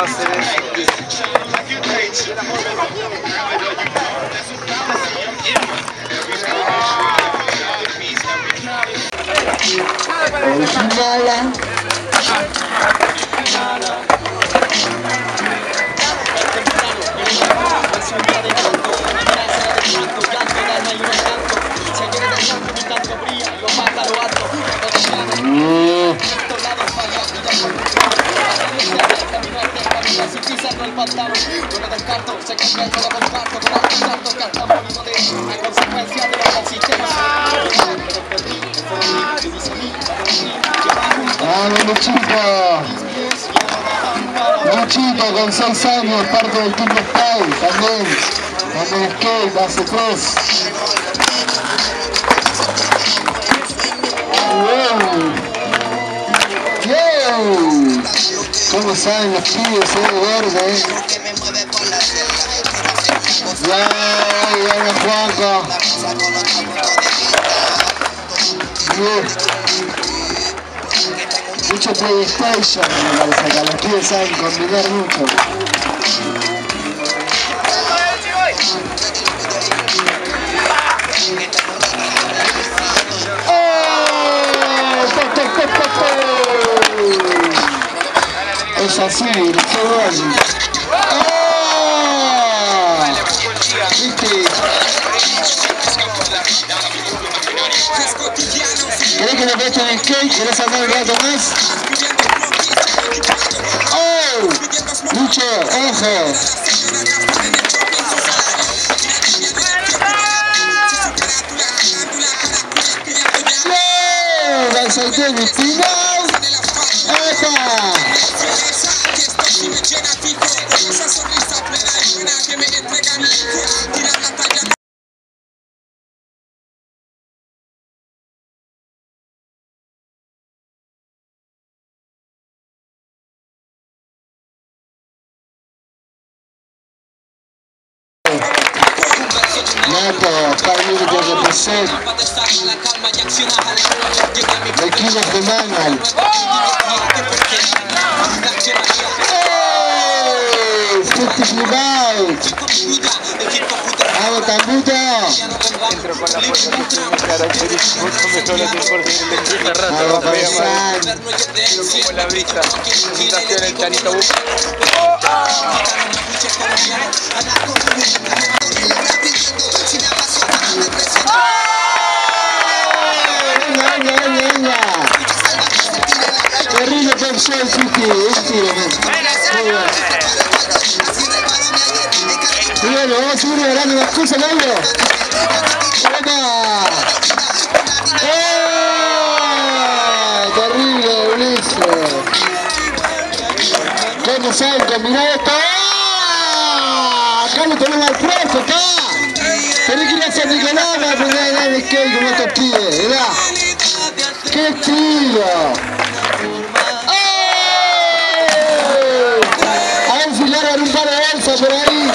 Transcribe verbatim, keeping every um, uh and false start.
hacer eso. Original. Vamos, Luchito. Luchito con seis años, parte del Team Style también. También skate, hace tres. Wow. Wow. ¿Cómo saben los pibes, eh? Verde, eh. Ya, ya, Juanco. Bien. Mucho PlayStation, me parece acá. Los pibes saben combinar mucho. Es así, qué bueno. ¡Oh! ¿Viste? ¿Querés que le preste un skate? ¿Querés andar un rato más? ¡Oh! Lucho, ojo. ¡No! ¡La salté mi final! ¡Epa! Nato, Carlos que representa el equipo de Manuel. ¡Oh! ¡Festival! ¡Vamos, Tambuto! Entro con la fuerza que tiene mi característica, me solo que por seguir el equipo rato. ¡Vamos, Pausán! Como la brisa, presentación el Chanito Bus. ¡Venga, venga, venga, venga! Terrible persona, Chiqui, este, muy bueno. Y bueno, vamos a seguir regalando las cosas, Mauro. ¡Venga! ¡Oh! Terrible, Ulises. ¿Cómo saben combinar esto? ¡Ah! Acá lo tenemos al profe, acá. Tenés que ir a San Nicolás para aprender a andar en skate como estos pibes, ¿verdad? ¡Qué estilo! ¡Oh! A ver si largan un par de bolsas por ahí.